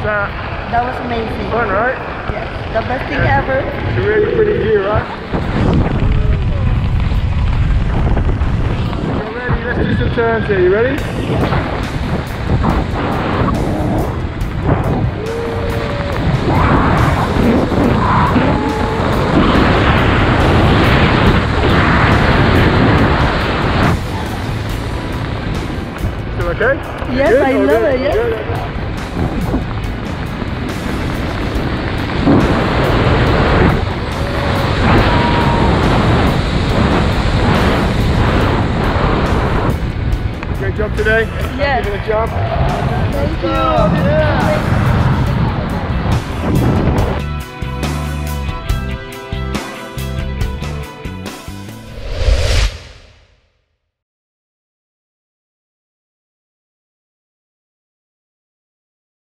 that? That was amazing. Fun, right? Yes, the best thing ever. It's a really pretty view, right? You're ready, let's do some turns here, you ready? Still okay? Yes, Good? I Oh, love good. it, yes. Good. Great job today. Yes. Give it a jump. Thank you.